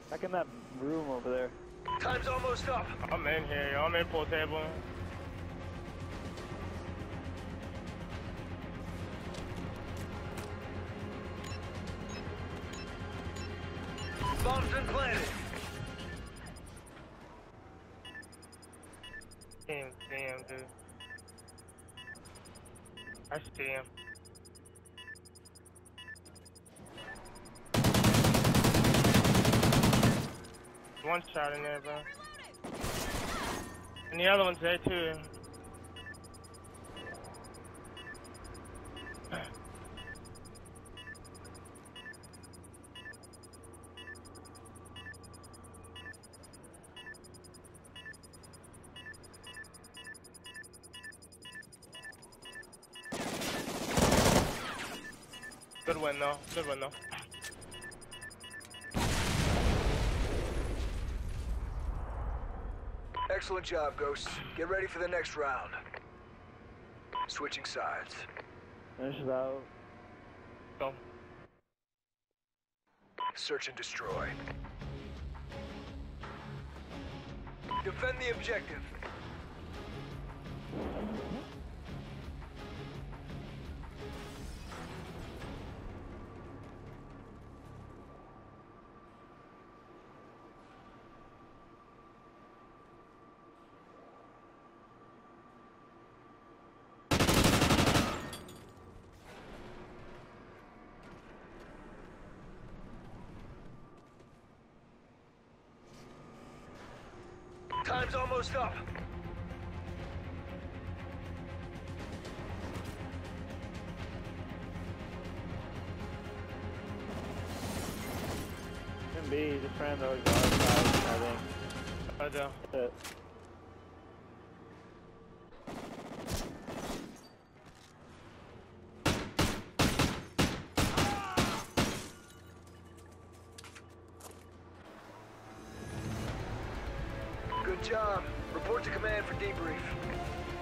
Back in that room over there. Time's almost up. I'm in here, yo. I'm in pool table. Bomb's been planted. Damn, dude. I see him. One shot in there, bro. And the other one's there too. Good win though. Good win though. Excellent job, Ghosts. Get ready for the next round. Switching sides. Finish it out. Go. Search and destroy. Defend the objective. Time's almost up. Can be just ran those outside, I think. I do. That's it. Good job. Report to command for debrief.